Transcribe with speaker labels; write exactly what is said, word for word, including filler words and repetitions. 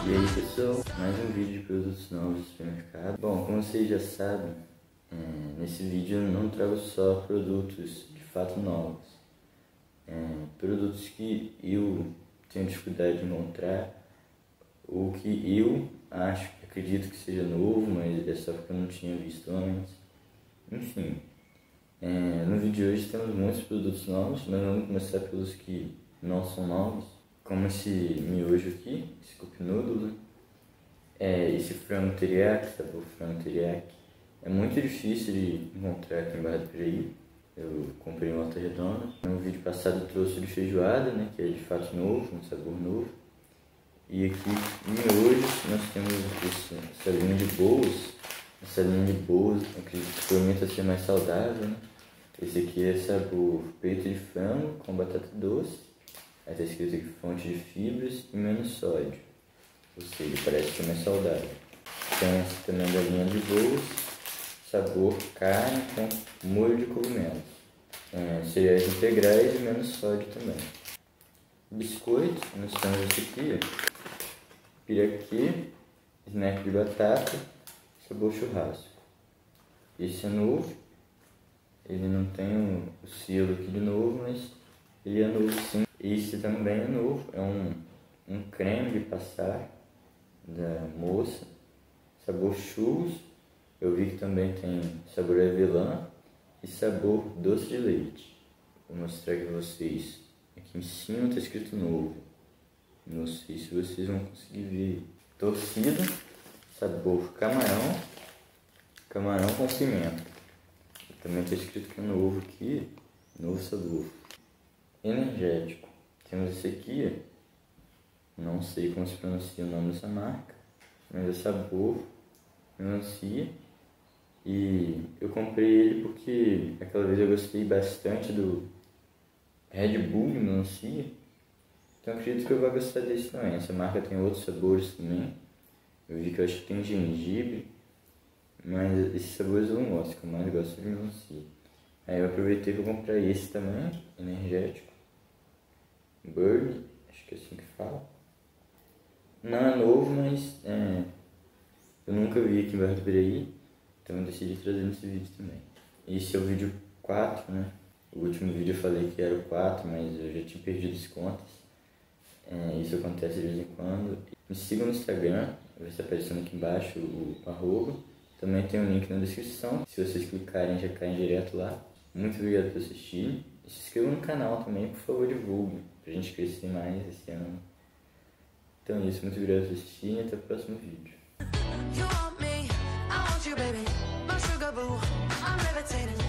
Speaker 1: E aí pessoal, mais um vídeo de produtos novos do supermercado. Bom, como vocês já sabem, é, nesse vídeo eu não trago só produtos de fato novos. É, produtos que eu tenho dificuldade de encontrar, ou que eu acho, acredito que seja novo, mas é só porque eu não tinha visto antes. Enfim, é, no vídeo de hoje temos muitos produtos novos, mas vamos começar pelos que não são novos. Como esse miojo aqui, esse cup noodle, né? É, esse frango teriyaki, sabor frango teriyaki, é muito difícil de encontrar aqui em Barra do Piraí. Eu comprei em Volta Redonda. No vídeo passado eu trouxe de feijoada, né, que é de fato novo, um sabor novo. E aqui miojo nós temos esse, essa linha de bolos, essa linha de bolos, acredito que prometa ser mais saudável, né? Esse aqui é sabor peito de frango com batata doce. Aí está escrito aqui fonte de fibras e menos sódio, ou seja, parece que é mais saudável. Tem essa também da linha de bolos, sabor carne com molho de cogumelos, é, cereais integrais e menos sódio também. Biscoito, nós temos esse aqui, ó, piraqui, snack de batata, sabor churrasco. Esse é novo, ele não tem o, o selo aqui de novo, mas ele é novo sim. Esse também é novo, é um, um creme de passar da moça, sabor churros. Eu vi que também tem sabor avelã e sabor doce de leite. Vou mostrar aqui pra vocês. Aqui em cima está escrito novo. Não sei se vocês vão conseguir ver. Torcida, sabor camarão, camarão com pimenta. Também está escrito que é novo aqui, novo sabor. Energético. Temos esse aqui, não sei como se pronuncia o nome dessa marca, mas é sabor melancia. E eu comprei ele porque aquela vez eu gostei bastante do Red Bull de melancia, então eu acredito que eu vou gostar desse também. Essa marca tem outros sabores também, eu vi que eu acho que tem gengibre, mas esses sabores eu não gosto, que eu mais gosto de melancia. Aí eu aproveitei para comprar esse também, energético. Burn, acho que é assim que fala. Não é novo, mas é, eu nunca vi aqui em Barra do Piraí, então eu decidi trazer nesse vídeo também. Esse é o vídeo quatro, né? O último vídeo eu falei que era o quatro, mas eu já tinha perdido as contas. É, isso acontece de vez em quando. Me sigam no Instagram, vai estar aparecendo aqui embaixo o arroba. Também tem um link na descrição, se vocês clicarem já caem direto lá. Muito obrigado por assistirem. E se inscrevam no canal também, por favor, divulguem, pra gente crescer mais esse ano. Então é isso, muito obrigado por assistirem e até o próximo vídeo.